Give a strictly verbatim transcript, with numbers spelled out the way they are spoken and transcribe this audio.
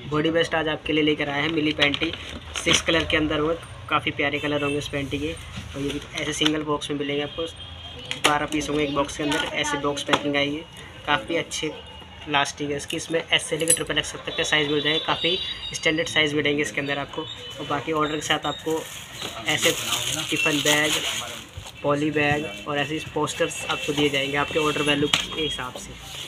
Body waste आज आपके लिए लेकर आए हैं मिली पैंटी। सिक्स कलर के अंदर होंगे, काफ़ी प्यारे कलर होंगे इस पैंटी के। और ये भी ऐसे सिंगल बॉक्स में मिलेंगे आपको, बारह पीस होंगे एक बॉक्स के अंदर। ऐसे बॉक्स पैकिंग आई है, काफ़ी अच्छे लास्टिंग है इसकी। इसमें एस से लेकर ट्रिपल एक्स तक के साइज़ मिल जाएंगे, काफ़ी स्टैंडर्ड साइज़ मिलेंगे इसके अंदर आपको। और बाकी ऑर्डर के साथ आपको ऐसे टिफ़न बैग, पॉली बैग और ऐसे पोस्टर्स आपको दिए जाएंगे आपके ऑर्डर वैल्यू के हिसाब से।